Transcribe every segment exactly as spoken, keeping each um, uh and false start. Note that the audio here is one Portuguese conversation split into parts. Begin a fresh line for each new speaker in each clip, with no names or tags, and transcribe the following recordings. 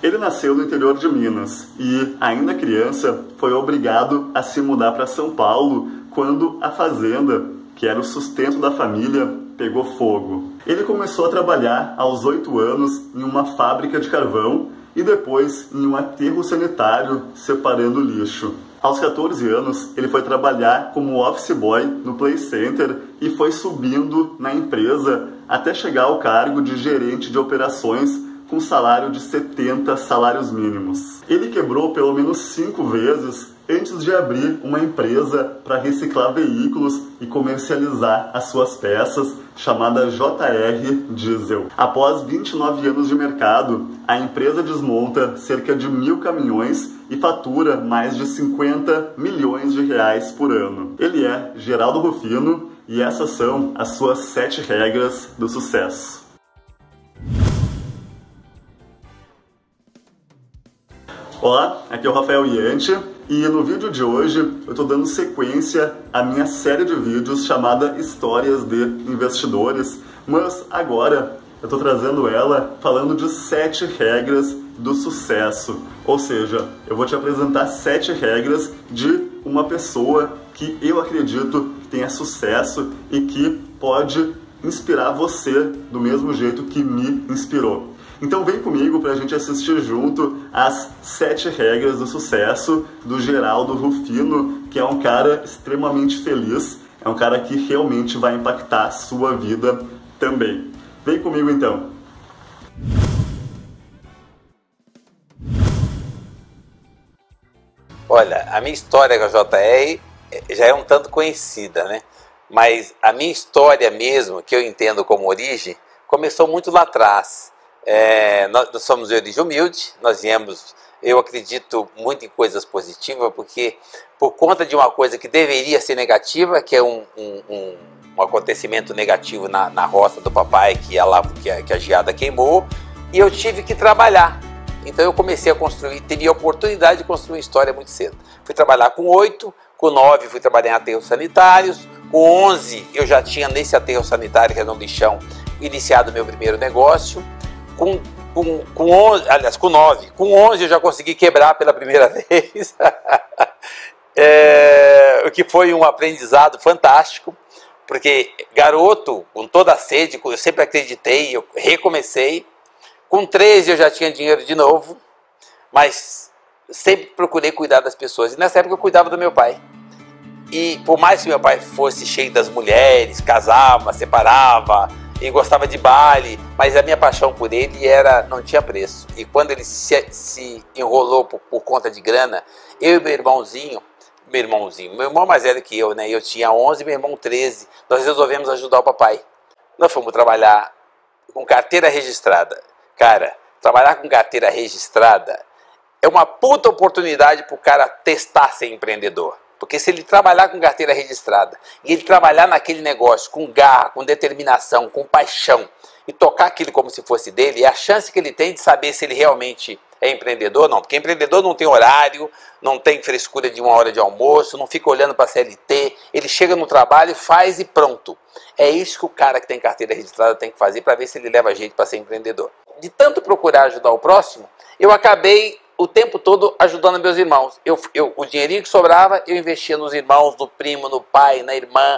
Ele nasceu no interior de Minas e, ainda criança, foi obrigado a se mudar para São Paulo quando a fazenda, que era o sustento da família, pegou fogo. Ele começou a trabalhar aos oito anos em uma fábrica de carvão e depois em um aterro sanitário separando lixo. Aos quatorze anos, ele foi trabalhar como office boy no Play Center e foi subindo na empresa até chegar ao cargo de gerente de operações com salário de setenta salários mínimos. Ele quebrou pelo menos cinco vezes antes de abrir uma empresa para reciclar veículos e comercializar as suas peças, chamada J R Diesel. Após vinte e nove anos de mercado, a empresa desmonta cerca de mil caminhões e fatura mais de cinquenta milhões de reais por ano. Ele é Geraldo Rufino e essas são as suas sete regras do sucesso. Olá, aqui é o Rafael Ianti e no vídeo de hoje eu estou dando sequência à minha série de vídeos chamada Histórias de Investidores, mas agora eu estou trazendo ela falando de sete regras do sucesso, ou seja, eu vou te apresentar sete regras de uma pessoa que eu acredito que tenha sucesso e que pode inspirar você do mesmo jeito que me inspirou. Então vem comigo para a gente assistir junto as sete regras do sucesso do Geraldo Rufino, que é um cara extremamente feliz, é um cara que realmente vai impactar a sua vida também. Vem comigo então!
Olha, a minha história com a J R já é um tanto conhecida, né? Mas a minha história mesmo, que eu entendo como origem, começou muito lá atrás. É, nós, nós somos de origem humilde, nós viemos, eu acredito muito em coisas positivas, porque por conta de uma coisa que deveria ser negativa, que é um, um, um, um acontecimento negativo na, na roça do papai, que a, que, a, que a geada queimou, e eu tive que trabalhar. Então eu comecei a construir, teria a oportunidade de construir uma história muito cedo. Fui trabalhar com oito, com nove fui trabalhar em aterros sanitários, com onze eu já tinha nesse aterro sanitário, que era um lixão, iniciado meu primeiro negócio. Com, com, com onze, aliás, com nove, com onze eu já consegui quebrar pela primeira vez, é, o que foi um aprendizado fantástico, porque garoto, com toda a sede, eu sempre acreditei, eu recomecei. Com treze eu já tinha dinheiro de novo, mas sempre procurei cuidar das pessoas, e nessa época eu cuidava do meu pai. E por mais que meu pai fosse cheio das mulheres, casava, separava, e gostava de baile, mas a minha paixão por ele era, não tinha preço. E quando ele se, se enrolou por, por conta de grana, eu e meu irmãozinho, meu irmãozinho, meu irmão mais velho que eu, né? Eu tinha onze, meu irmão treze, nós resolvemos ajudar o papai. Nós fomos trabalhar com carteira registrada. Cara, trabalhar com carteira registrada é uma puta oportunidade para o cara testar ser empreendedor. Porque se ele trabalhar com carteira registrada e ele trabalhar naquele negócio com garra, com determinação, com paixão e tocar aquilo como se fosse dele, é a chance que ele tem de saber se ele realmente é empreendedor ou não. Porque empreendedor não tem horário, não tem frescura de uma hora de almoço, não fica olhando para a C L T, ele chega no trabalho, faz e pronto. É isso que o cara que tem carteira registrada tem que fazer para ver se ele leva jeito para ser empreendedor. De tanto procurar ajudar o próximo, eu acabei o tempo todo ajudando meus irmãos. Eu, eu, o dinheirinho que sobrava, eu investia nos irmãos, no primo, no pai, na irmã,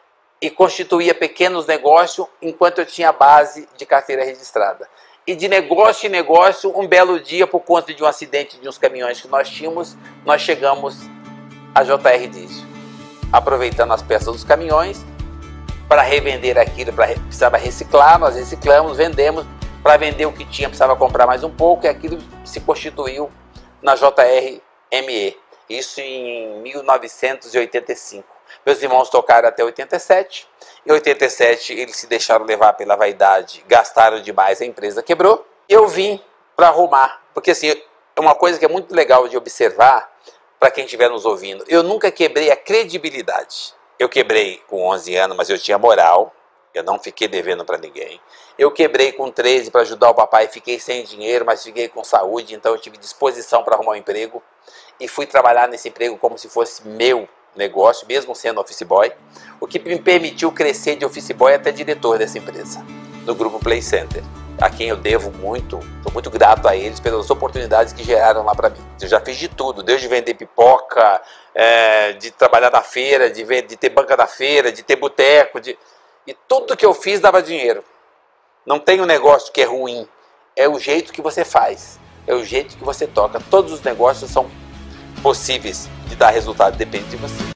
e constituía pequenos negócios enquanto eu tinha a base de carteira registrada. E de negócio em negócio, um belo dia, por conta de um acidente de uns caminhões que nós tínhamos, nós chegamos a J R Diesel, aproveitando as peças dos caminhões para revender aquilo, para, precisava reciclar, nós reciclamos, vendemos. Para vender o que tinha, precisava comprar mais um pouco, e aquilo se constituiu na J R M E. Isso em mil novecentos e oitenta e cinco. Meus irmãos tocaram até oitenta e sete. Em oitenta e sete, eles se deixaram levar pela vaidade, gastaram demais, a empresa quebrou. Eu vim para arrumar, porque assim, é uma coisa que é muito legal de observar para quem estiver nos ouvindo. Eu nunca quebrei a credibilidade. Eu quebrei com onze anos, mas eu tinha moral. Eu não fiquei devendo para ninguém. Eu quebrei com treze para ajudar o papai, fiquei sem dinheiro, mas fiquei com saúde, então eu tive disposição para arrumar um emprego. E fui trabalhar nesse emprego como se fosse meu negócio, mesmo sendo office boy. O que me permitiu crescer de office boy até diretor dessa empresa, do grupo Play Center. a quem eu devo muito, estou muito grato a eles pelas oportunidades que geraram lá para mim. Eu já fiz de tudo, desde vender pipoca, é, de trabalhar na feira, de, ver, de ter banca na feira, de ter boteco, de... e tudo que eu fiz dava dinheiro. Não tem um negócio que é ruim, é o jeito que você faz, é o jeito que você toca. Todos os negócios são possíveis de dar resultado, depende de você.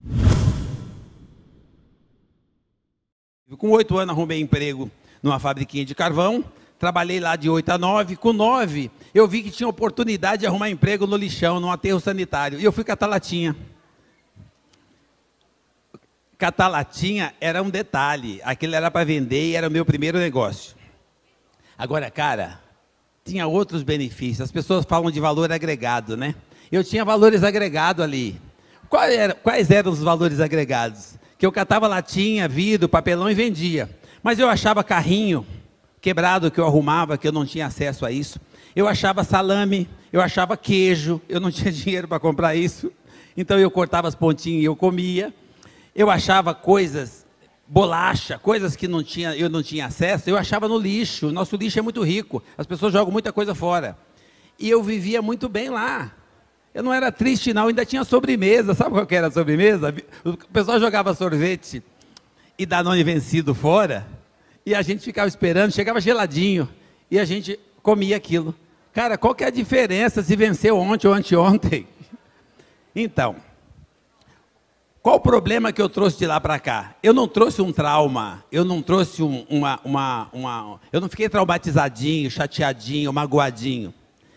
Com oito anos arrumei emprego numa fabriquinha de carvão, trabalhei lá de oito a nove, com nove eu vi que tinha oportunidade de arrumar emprego no lixão, num aterro sanitário, e eu fui catar latinha. Catar latinha era um detalhe, aquilo era para vender e era o meu primeiro negócio. Agora, cara, tinha outros benefícios, as pessoas falam de valor agregado, né? Eu tinha valores agregados ali. Quais eram, quais eram os valores agregados? Que eu catava latinha, vidro, papelão e vendia. Mas eu achava carrinho quebrado que eu arrumava, que eu não tinha acesso a isso. Eu achava salame, eu achava queijo, eu não tinha dinheiro para comprar isso. Então eu cortava as pontinhas e eu comia. Eu achava coisas, bolacha, coisas que não tinha, eu não tinha acesso, eu achava no lixo. Nosso lixo é muito rico, as pessoas jogam muita coisa fora. E eu vivia muito bem lá. Eu não era triste não, ainda tinha sobremesa. Sabe qual que era a sobremesa? O pessoal jogava sorvete e Danone vencido fora, e a gente ficava esperando, chegava geladinho, e a gente comia aquilo. Cara, qual que é a diferença se venceu ontem ou anteontem? Então, qual o problema que eu trouxe de lá para cá? Eu não trouxe um trauma, eu não trouxe um, uma, uma, uma... Eu não fiquei traumatizadinho, chateadinho, magoadinho.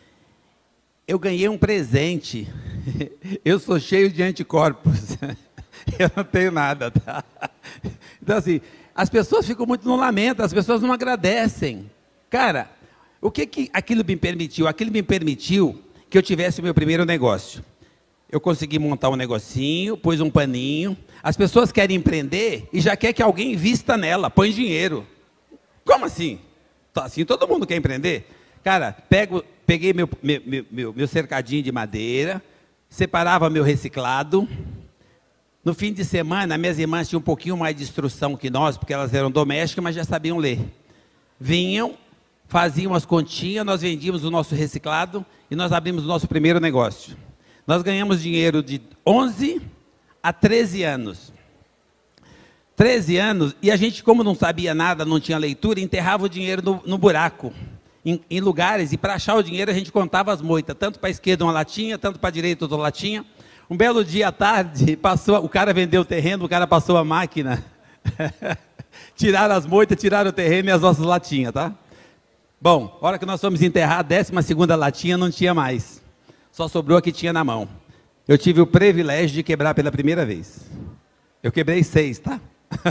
Eu ganhei um presente. Eu sou cheio de anticorpos. Eu não tenho nada, tá? Então, assim, as pessoas ficam muito no lamento, as pessoas não agradecem. Cara, o que, que aquilo me permitiu? Aquilo me permitiu que eu tivesse o meu primeiro negócio. Eu consegui montar um negocinho, pus um paninho. As pessoas querem empreender e já quer que alguém invista nela, põe dinheiro. Como assim? Assim todo mundo quer empreender? Cara, pego, peguei meu, meu, meu, meu cercadinho de madeira, separava meu reciclado. No fim de semana, minhas irmãs tinham um pouquinho mais de instrução que nós, porque elas eram domésticas, mas já sabiam ler. Vinham, faziam as continhas, nós vendíamos o nosso reciclado e nós abrimos o nosso primeiro negócio. Nós ganhamos dinheiro de onze a treze anos. treze anos, e a gente, como não sabia nada, não tinha leitura, enterrava o dinheiro no, no buraco. Em, em lugares, e para achar o dinheiro a gente contava as moitas, tanto para a esquerda uma latinha, tanto para a direita outra latinha. Um belo dia à tarde, passou, o cara vendeu o terreno, o cara passou a máquina, tiraram as moitas, tiraram o terreno e as nossas latinhas, tá? Bom, a hora que nós fomos enterrar, a décima segunda latinha não tinha mais, só sobrou a que tinha na mão. Eu tive o privilégio de quebrar pela primeira vez. Eu quebrei seis, tá?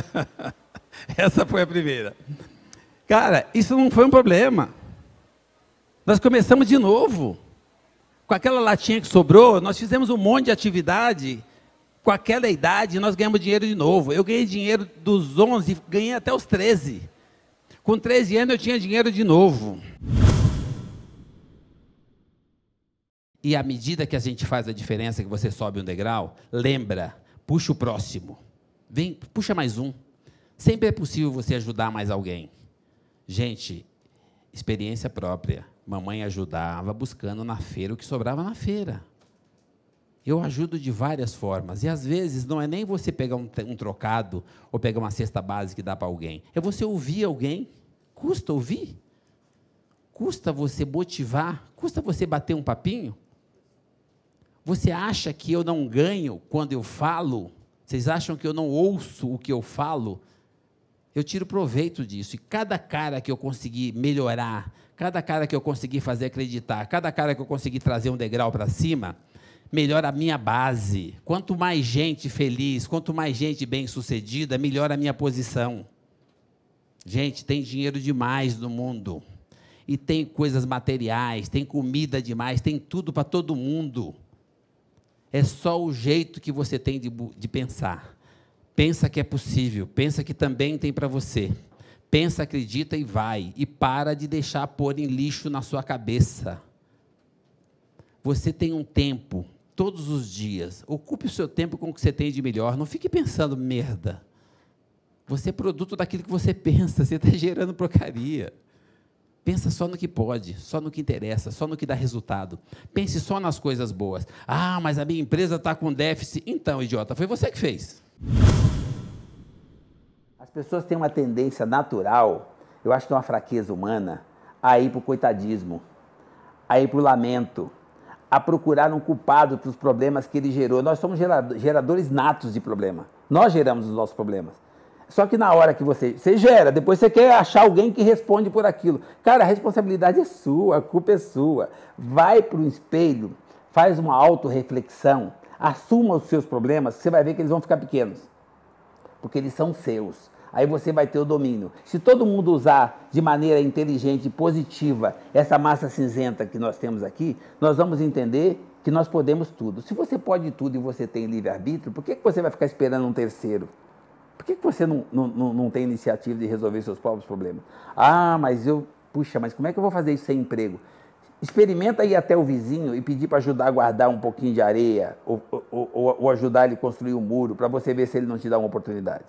Essa foi a primeira. Cara, isso não foi um problema. Nós começamos de novo. Com aquela latinha que sobrou, nós fizemos um monte de atividade. Com aquela idade, nós ganhamos dinheiro de novo. Eu ganhei dinheiro dos onze, ganhei até os treze. Com treze anos, eu tinha dinheiro de novo. E à medida que a gente faz a diferença, que você sobe um degrau, lembra, puxa o próximo. Vem, puxa mais um. Sempre é possível você ajudar mais alguém. Gente, experiência própria. Mamãe ajudava buscando na feira o que sobrava na feira. Eu ajudo de várias formas. E, às vezes, não é nem você pegar um, um trocado ou pegar uma cesta básica e dar para alguém. É você ouvir alguém. Custa ouvir? Custa você motivar? Custa você bater um papinho? Você acha que eu não ganho quando eu falo? Vocês acham que eu não ouço o que eu falo? Eu tiro proveito disso. E cada cara que eu conseguir melhorar, cada cara que eu conseguir fazer acreditar, cada cara que eu conseguir trazer um degrau para cima, melhora a minha base. Quanto mais gente feliz, quanto mais gente bem-sucedida, melhora a minha posição. Gente, tem dinheiro demais no mundo. E tem coisas materiais, tem comida demais, tem tudo para todo mundo. É só o jeito que você tem de, de pensar. Pensa que é possível, pensa que também tem para você. Pensa, acredita e vai. E para de deixar pôr em lixo na sua cabeça. Você tem um tempo, todos os dias. Ocupe o seu tempo com o que você tem de melhor. Não fique pensando merda. Você é produto daquilo que você pensa. Você está gerando porcaria. Pensa só no que pode, só no que interessa, só no que dá resultado. Pense só nas coisas boas. Ah, mas a minha empresa está com déficit. Então, idiota, foi você que fez.
As pessoas têm uma tendência natural, eu acho que é uma fraqueza humana, a ir para o coitadismo, a ir para o lamento, a procurar um culpado para os problemas que ele gerou. Nós somos geradores natos de problema. Nós geramos os nossos problemas. Só que na hora que você, você gera, depois você quer achar alguém que responde por aquilo. Cara, a responsabilidade é sua, a culpa é sua. Vai para o espelho, faz uma autorreflexão, assuma os seus problemas, você vai ver que eles vão ficar pequenos. Porque eles são seus. Aí você vai ter o domínio. Se todo mundo usar de maneira inteligente e positiva essa massa cinzenta que nós temos aqui, nós vamos entender que nós podemos tudo. Se você pode tudo e você tem livre-arbítrio, por que você vai ficar esperando um terceiro? Por que você não, não, não tem iniciativa de resolver seus próprios problemas? Ah, mas eu... Puxa, mas como é que eu vou fazer isso sem emprego? Experimenta ir até o vizinho e pedir para ajudar a guardar um pouquinho de areia ou, ou, ou, ou ajudar ele a construir um muro para você ver se ele não te dá uma oportunidade.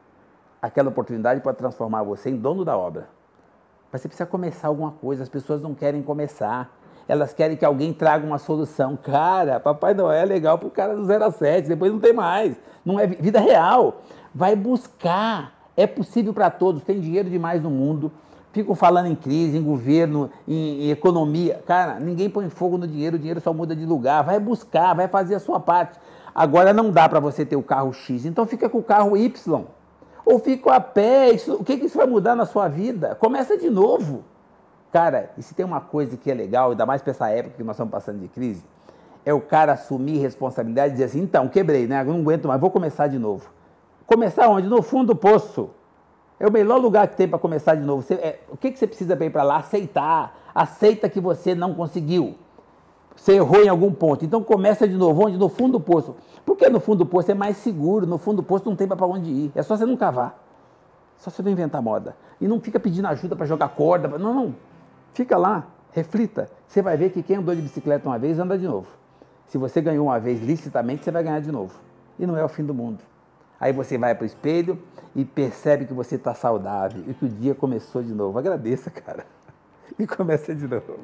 Aquela oportunidade pode transformar você em dono da obra. Mas você precisa começar alguma coisa. As pessoas não querem começar. Elas querem que alguém traga uma solução. Cara, Papai Noel é legal para o cara do zero a sete, depois não tem mais. Não é vida real. Vai buscar. É possível para todos. Tem dinheiro demais no mundo. Ficam falando em crise, em governo, em, em economia. Cara, ninguém põe fogo no dinheiro. O dinheiro só muda de lugar. Vai buscar, vai fazer a sua parte. Agora não dá para você ter o carro X. Então fica com o carro Y. Ou fica a pé. Isso, o que, que isso vai mudar na sua vida? Começa de novo. Cara, e se tem uma coisa que é legal, ainda mais para essa época que nós estamos passando de crise, é o cara assumir responsabilidade e dizer assim, então, quebrei, né? Eu não aguento mais, vou começar de novo. Começar onde? No fundo do poço. É o melhor lugar que tem para começar de novo. Você, é, o que, que você precisa para ir para lá? Aceitar. Aceita que você não conseguiu. Você errou em algum ponto. Então começa de novo. Onde? No fundo do poço. Porque no fundo do poço é mais seguro. No fundo do poço não tem para onde ir. É só você não cavar. Só você não inventar moda. E não fica pedindo ajuda para jogar corda. Não, não. Fica lá. Reflita. Você vai ver que quem andou de bicicleta uma vez, anda de novo. Se você ganhou uma vez licitamente, você vai ganhar de novo. E não é o fim do mundo. Aí você vai para o espelho e percebe que você está saudável e que o dia começou de novo. Agradeça, cara. E começa de novo.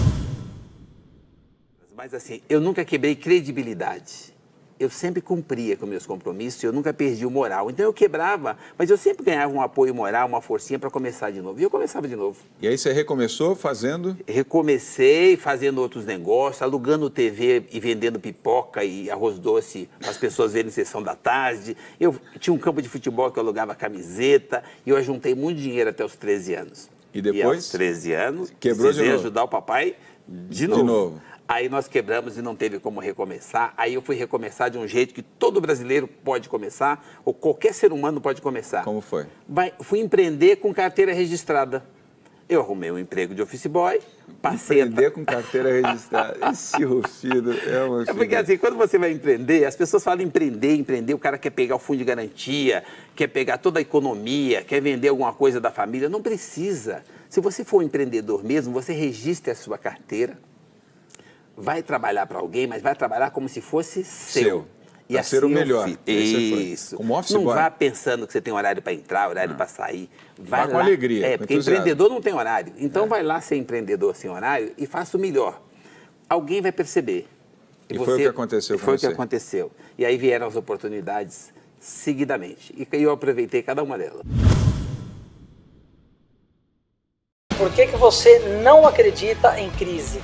Mas assim, eu nunca quebrei credibilidade. Eu sempre cumpria com meus compromissos, eu nunca perdi o moral. Então eu quebrava, mas eu sempre ganhava um apoio moral, uma forcinha para começar de novo. E eu começava de novo.
E aí você recomeçou fazendo?
Recomecei fazendo outros negócios, alugando T V e vendendo pipoca e arroz doce para as pessoas verem sessão da tarde. Eu tinha um campo de futebol que eu alugava camiseta e eu juntei muito dinheiro até os treze anos.
E depois?
E aos treze anos,
quebrou de novo.
Ajudar o papai de novo.
De novo.
Aí nós quebramos e não teve como recomeçar. Aí eu fui recomeçar de um jeito que todo brasileiro pode começar, ou qualquer ser humano pode começar.
Como foi?
Vai, fui empreender com carteira registrada. Eu arrumei um emprego de office boy, passei...
Empreender a... com carteira registrada. Esse rufido é uma...
É porque assim, quando você vai empreender, as pessoas falam empreender, empreender, o cara quer pegar o fundo de garantia, quer pegar toda a economia, quer vender alguma coisa da família. Não precisa. Se você for um empreendedor mesmo, você registra a sua carteira. Vai trabalhar para alguém, mas vai trabalhar como se fosse seu. seu.
E assim ser o melhor.
Isso.
Como office
não
boy.
vá pensando que você tem horário para entrar, horário para sair. Vai
Vá
lá.
com alegria.
É,
com
porque
entusiasmo.
Empreendedor não tem horário. Então
é.
vai lá ser empreendedor sem horário e faça o melhor. Alguém vai perceber.
E, e
você,
foi o que aconteceu com
Foi
você.
o que aconteceu. E aí vieram as oportunidades seguidamente. E eu aproveitei cada uma delas.
Por que que você não acredita em crise?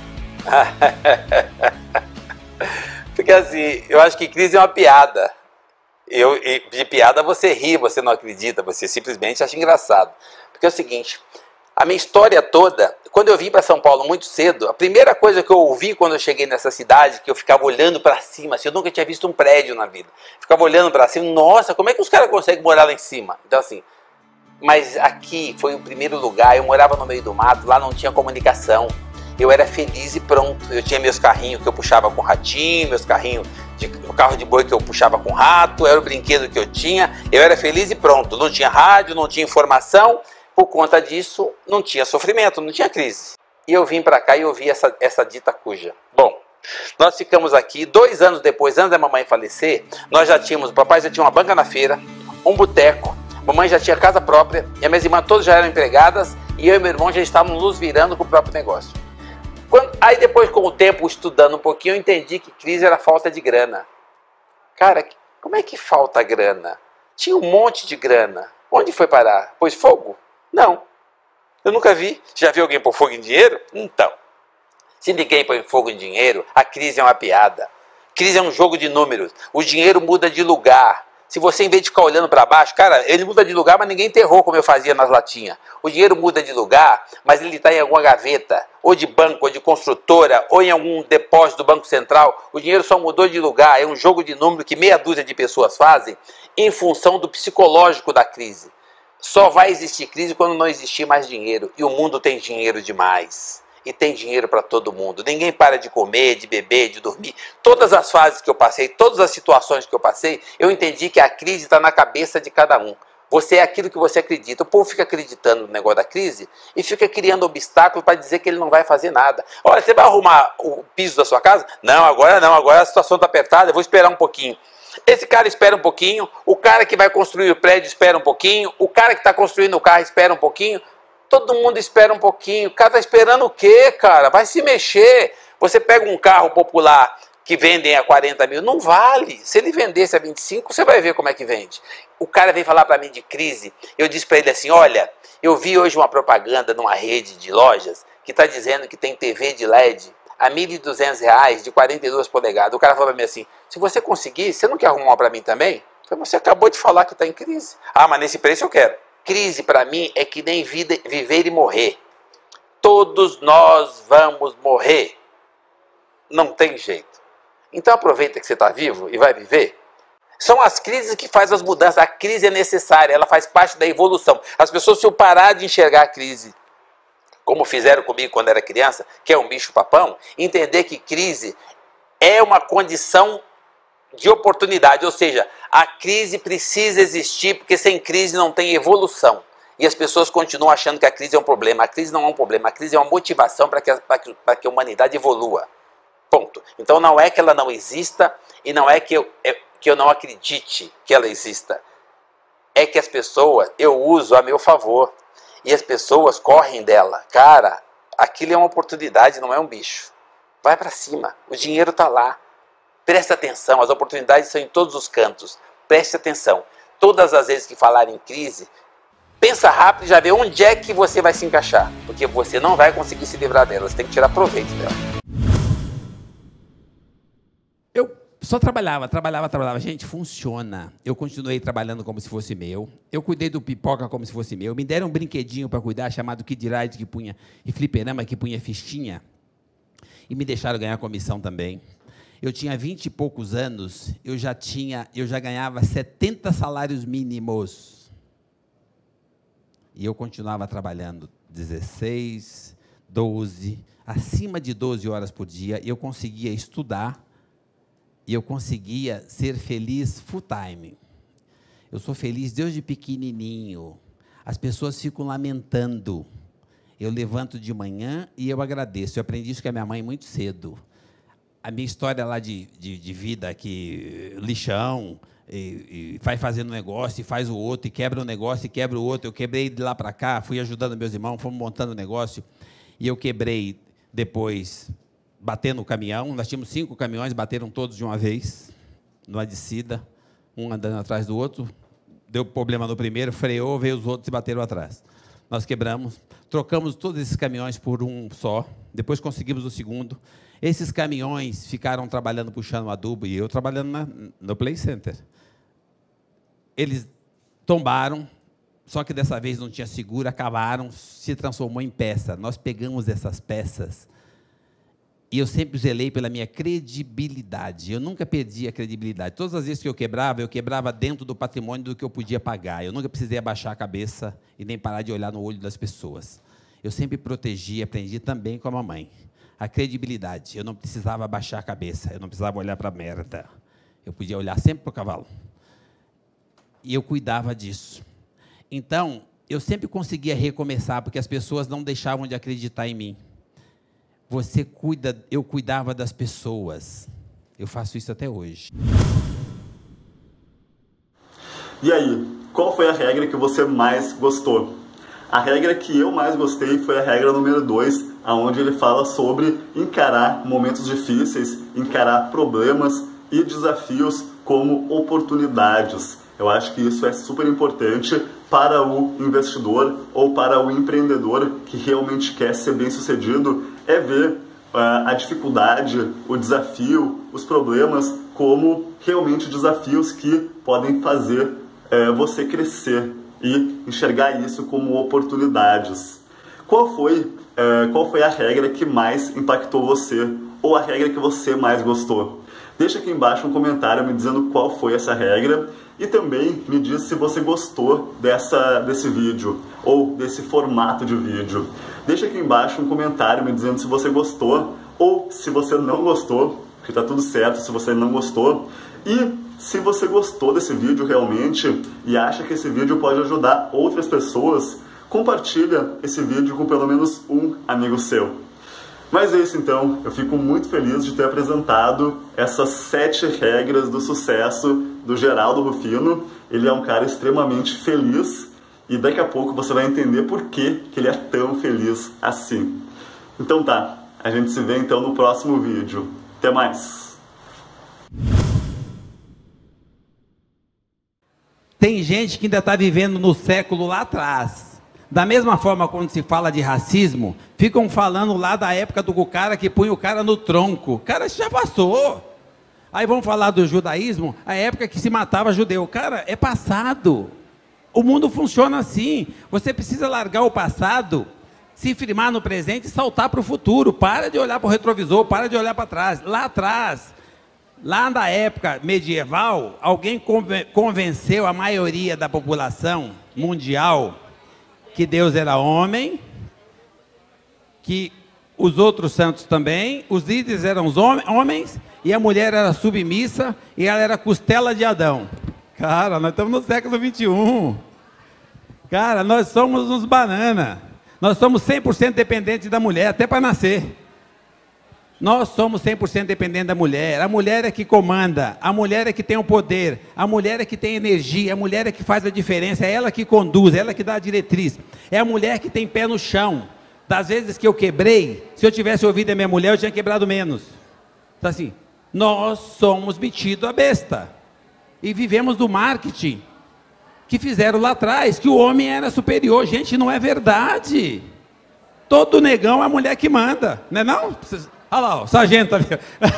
Porque assim, eu acho que crise é uma piada. Eu, de piada você ri, você não acredita, você simplesmente acha engraçado. Porque é o seguinte, a minha história toda, quando eu vim para São Paulo muito cedo, a primeira coisa que eu ouvi quando eu cheguei nessa cidade, que eu ficava olhando para cima, assim, eu nunca tinha visto um prédio na vida. Ficava olhando para cima, nossa, como é que os caras conseguem morar lá em cima? Então assim, mas aqui foi o primeiro lugar, eu morava no meio do mato, lá não tinha comunicação. Eu era feliz e pronto. Eu tinha meus carrinhos que eu puxava com ratinho, meus carrinhos, de, o carro de boi que eu puxava com rato, era o brinquedo que eu tinha. Eu era feliz e pronto. Não tinha rádio, não tinha informação. Por conta disso, não tinha sofrimento, não tinha crise. E eu vim para cá e ouvi essa, essa dita cuja. Bom, nós ficamos aqui, dois anos depois, antes da mamãe falecer, nós já tínhamos, o papai já tinha uma banca na feira, um boteco, mamãe já tinha casa própria, e as minhas irmãs todas já eram empregadas, e eu e meu irmão já estávamos nos virando com o próprio negócio. Quando, aí depois, com o tempo, estudando um pouquinho, eu entendi que crise era falta de grana. Cara, como é que falta grana? Tinha um monte de grana. Onde foi parar? Pôs fogo? Não. Eu nunca vi. Já viu alguém pôr fogo em dinheiro? Então. Se ninguém põe fogo em dinheiro, a crise é uma piada. Crise é um jogo de números. O dinheiro muda de lugar. Se você, em vez de ficar olhando para baixo, cara, ele muda de lugar, mas ninguém enterrou como eu fazia nas latinhas. O dinheiro muda de lugar, mas ele está em alguma gaveta, ou de banco, ou de construtora, ou em algum depósito do Banco Central. O dinheiro só mudou de lugar. É um jogo de número que meia dúzia de pessoas fazem em função do psicológico da crise. Só vai existir crise quando não existir mais dinheiro. E o mundo tem dinheiro demais. E tem dinheiro para todo mundo. Ninguém para de comer, de beber, de dormir. Todas as fases que eu passei, todas as situações que eu passei, eu entendi que a crise está na cabeça de cada um. Você é aquilo que você acredita. O povo fica acreditando no negócio da crise e fica criando obstáculos para dizer que ele não vai fazer nada. Olha, você vai arrumar o piso da sua casa? Não, agora não. Agora a situação está apertada, eu vou esperar um pouquinho. Esse cara espera um pouquinho. O cara que vai construir o prédio espera um pouquinho. O cara que está construindo o carro espera um pouquinho. Todo mundo espera um pouquinho. O cara está esperando o quê, cara? Vai se mexer. Você pega um carro popular que vendem a quarenta mil, não vale. Se ele vendesse a vinte e cinco, você vai ver como é que vende. O cara veio falar para mim de crise. Eu disse para ele assim, olha, eu vi hoje uma propaganda numa rede de lojas que está dizendo que tem T V de L E D a mil e duzentos reais de quarenta e duas polegadas. O cara falou para mim assim, se você conseguir, você não quer arrumar uma para mim também? Eu falei, você acabou de falar que está em crise. Ah, mas nesse preço eu quero. Crise para mim é que nem vida, viver e morrer. Todos nós vamos morrer. Não tem jeito. Então aproveita que você está vivo e vai viver. São as crises que fazem as mudanças. A crise é necessária, ela faz parte da evolução. As pessoas, se eu parar de enxergar a crise, como fizeram comigo quando era criança, que é um bicho-papão, entender que crise é uma condição de oportunidade, ou seja, a crise precisa existir, porque sem crise não tem evolução. E as pessoas continuam achando que a crise é um problema. A crise não é um problema, a crise é uma motivação para que, para que, para que a humanidade evolua. Ponto. Então não é que ela não exista e não é que eu, é, que eu não acredite que ela exista. É que as pessoas, eu uso a meu favor. E as pessoas correm dela. Cara, aquilo é uma oportunidade, não é um bicho. Vai para cima, o dinheiro está lá. Preste atenção, as oportunidades são em todos os cantos. Preste atenção. Todas as vezes que falar em crise, pensa rápido e já vê onde é que você vai se encaixar. Porque você não vai conseguir se livrar dela, você tem que tirar proveito dela.
Eu só trabalhava, trabalhava, trabalhava. Gente, funciona. Eu continuei trabalhando como se fosse meu. Eu cuidei do pipoca como se fosse meu. Me deram um brinquedinho para cuidar, chamado Kid Ride, que punha, e fliperama, que punha fichinha. E me deixaram ganhar comissão também. Eu tinha vinte e poucos anos, eu já, tinha, eu já ganhava setenta salários mínimos. E eu continuava trabalhando dezesseis, doze, acima de doze horas por dia. E eu conseguia estudar e eu conseguia ser feliz full time. Eu sou feliz desde pequenininho. As pessoas ficam lamentando. Eu levanto de manhã e eu agradeço. Eu aprendi isso com a minha mãe muito cedo. A minha história lá de, de, de vida aqui, lixão, e, e vai fazendo um negócio, e faz o outro, e quebra um negócio, e quebra o outro. Eu quebrei de lá para cá, fui ajudando meus irmãos, fomos montando o negócio, e eu quebrei depois, batendo o caminhão. Nós tínhamos cinco caminhões, bateram todos de uma vez, numa descida, um andando atrás do outro. Deu problema no primeiro, freou, veio os outros e bateram atrás. Nós quebramos, trocamos todos esses caminhões por um só, depois conseguimos o segundo. Esses caminhões ficaram trabalhando, puxando adubo, e eu trabalhando na, no Play Center. Eles tombaram, só que dessa vez não tinha seguro, acabaram, se transformou em peça. Nós pegamos essas peças, e eu sempre zelei pela minha credibilidade. Eu nunca perdi a credibilidade. Todas as vezes que eu quebrava, eu quebrava dentro do patrimônio do que eu podia pagar. Eu nunca precisei abaixar a cabeça e nem parar de olhar no olho das pessoas. Eu sempre protegi, aprendi também com a mamãe. A credibilidade. Eu não precisava abaixar a cabeça, eu não precisava olhar para a merda. Eu podia olhar sempre para o cavalo. E eu cuidava disso. Então, eu sempre conseguia recomeçar, porque as pessoas não deixavam de acreditar em mim. Você cuida, eu cuidava das pessoas. Eu faço isso até hoje.
E aí, qual foi a regra que você mais gostou? A regra que eu mais gostei foi a regra número dois, onde ele fala sobre encarar momentos difíceis, encarar problemas e desafios como oportunidades. Eu acho que isso é super importante para o investidor ou para o empreendedor que realmente quer ser bem-sucedido, é ver uh, a dificuldade, o desafio, os problemas como realmente desafios que podem fazer uh, você crescer e enxergar isso como oportunidades. Qual foi, uh, qual foi a regra que mais impactou você ou a regra que você mais gostou? Deixa aqui embaixo um comentário me dizendo qual foi essa regra e também me diz se você gostou dessa, desse vídeo ou desse formato de vídeo. Deixa aqui embaixo um comentário me dizendo se você gostou ou se você não gostou, que tá tudo certo se você não gostou. E se você gostou desse vídeo realmente e acha que esse vídeo pode ajudar outras pessoas, compartilha esse vídeo com pelo menos um amigo seu. Mas é isso então, eu fico muito feliz de ter apresentado essas sete regras do sucesso do Geraldo Rufino. Ele é um cara extremamente feliz e daqui a pouco você vai entender por que, que ele é tão feliz assim. Então tá, a gente se vê então no próximo vídeo. Até mais!
Tem gente que ainda está vivendo no século lá atrás. Da mesma forma, quando se fala de racismo, ficam falando lá da época do cara que punha o cara no tronco. Cara, isso já passou. Aí vamos falar do judaísmo, a época que se matava judeu. Cara, é passado. O mundo funciona assim. Você precisa largar o passado, se firmar no presente e saltar para o futuro. Para de olhar para o retrovisor, para de olhar para trás. Lá atrás, lá na época medieval, alguém convenceu a maioria da população mundial que Deus era homem, que os outros santos também, os líderes eram os homens, e a mulher era submissa, e ela era costela de Adão. Cara, nós estamos no século vinte e um. Cara, nós somos uns banana. Nós somos cem por cento dependentes da mulher, até para nascer. Nós somos cem por cento dependentes da mulher. A mulher é que comanda, a mulher é que tem o poder, a mulher é que tem energia, a mulher é que faz a diferença, é ela que conduz, é ela que dá a diretriz. É a mulher que tem pé no chão. Das vezes que eu quebrei, se eu tivesse ouvido a minha mulher, eu tinha quebrado menos. Então assim, nós somos metidos a besta. E vivemos do marketing que fizeram lá atrás, que o homem era superior. Gente, não é verdade. Todo negão é a mulher que manda, não é não? Olha lá, o sargento ali.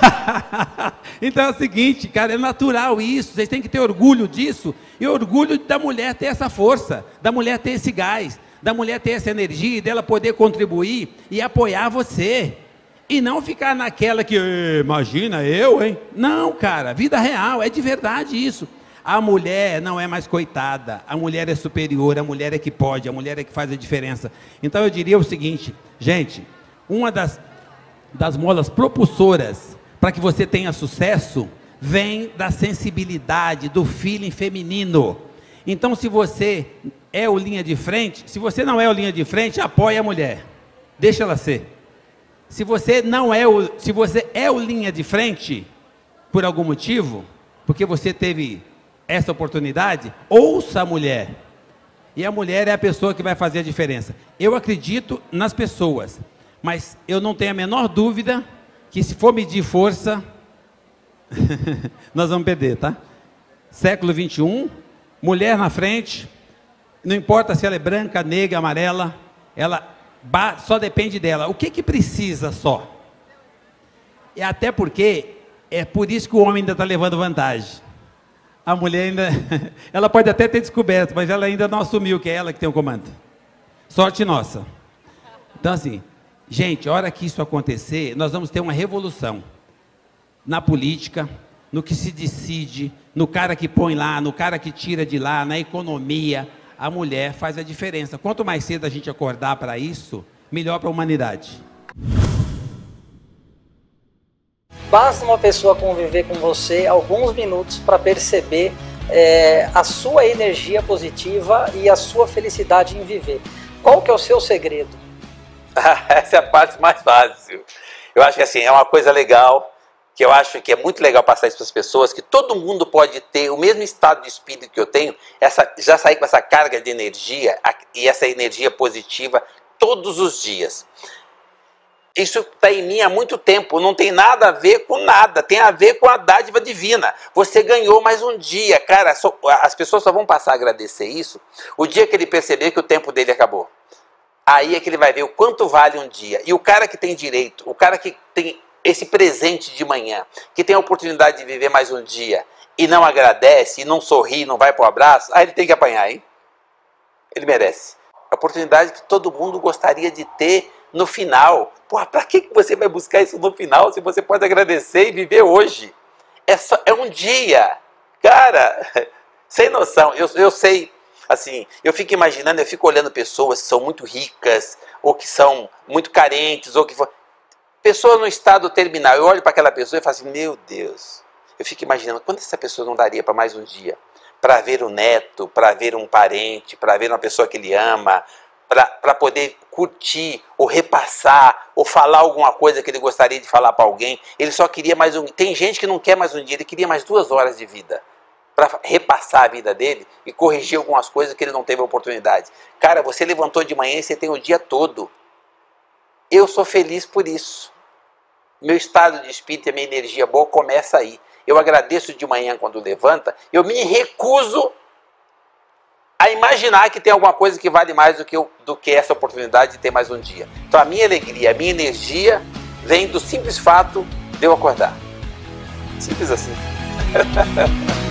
Então é o seguinte, cara, é natural isso, vocês têm que ter orgulho disso, e orgulho da mulher ter essa força, da mulher ter esse gás, da mulher ter essa energia, dela poder contribuir e apoiar você, e não ficar naquela que, imagina eu, hein? Não, cara, vida real, é de verdade isso. A mulher não é mais coitada, a mulher é superior, a mulher é que pode, a mulher é que faz a diferença. Então eu diria o seguinte, gente, uma das das molas propulsoras para que você tenha sucesso, vem da sensibilidade, do feeling feminino. Então, se você é o linha de frente, se você não é o linha de frente, apoie a mulher, deixa ela ser. Se você não é o, se você é o linha de frente, por algum motivo, porque você teve essa oportunidade, ouça a mulher. E a mulher é a pessoa que vai fazer a diferença. Eu acredito nas pessoas, mas eu não tenho a menor dúvida que se for medir força, nós vamos perder, tá? Século vinte e um, mulher na frente, não importa se ela é branca, negra, amarela, ela só depende dela. O que que precisa só? E até porque, é por isso que o homem ainda está levando vantagem. A mulher ainda, ela pode até ter descoberto, mas ela ainda não assumiu que é ela que tem o comando. Sorte nossa. Então assim, gente, a hora que isso acontecer, nós vamos ter uma revolução na política, no que se decide, no cara que põe lá, no cara que tira de lá, na economia. A mulher faz a diferença. Quanto mais cedo a gente acordar para isso, melhor para a humanidade.
Basta uma pessoa conviver com você alguns minutos para perceber é, a sua energia positiva e a sua felicidade em viver. Qual que é o seu segredo?
Essa é a parte mais fácil. Eu acho que assim, é uma coisa legal que eu acho que é muito legal passar isso para as pessoas, que todo mundo pode ter o mesmo estado de espírito que eu tenho, essa, já sair com essa carga de energia e essa energia positiva todos os dias. Isso está em mim há muito tempo, não tem nada a ver com nada, tem a ver com a dádiva divina. Você ganhou mais um dia, cara, só, as pessoas só vão passar a agradecer isso o dia que ele perceber que o tempo dele acabou. Aí é que ele vai ver o quanto vale um dia. E o cara que tem direito, o cara que tem esse presente de manhã, que tem a oportunidade de viver mais um dia e não agradece, e não sorri, não vai para o abraço, aí ele tem que apanhar, hein? Ele merece. A oportunidade que todo mundo gostaria de ter no final. Porra, para que você vai buscar isso no final se você pode agradecer e viver hoje? É, só, é um dia. Cara, sem noção. Eu, eu sei, assim, eu fico imaginando, eu fico olhando pessoas que são muito ricas, ou que são muito carentes, ou que... Pessoa no estado terminal, eu olho para aquela pessoa e falo assim, meu Deus, eu fico imaginando quanto essa pessoa não daria para mais um dia, para ver um neto, para ver um parente, para ver uma pessoa que ele ama, para poder curtir, ou repassar, ou falar alguma coisa que ele gostaria de falar para alguém. Ele só queria mais um... Tem gente que não quer mais um dia, ele queria mais duas horas de vida, para repassar a vida dele e corrigir algumas coisas que ele não teve oportunidade. Cara, você levantou de manhã e você tem o dia todo. Eu sou feliz por isso. Meu estado de espírito e a minha energia boa começa aí. Eu agradeço de manhã quando levanta. Eu me recuso a imaginar que tem alguma coisa que vale mais do que, eu, do que essa oportunidade de ter mais um dia. Então a minha alegria, a minha energia vem do simples fato de eu acordar. Simples assim.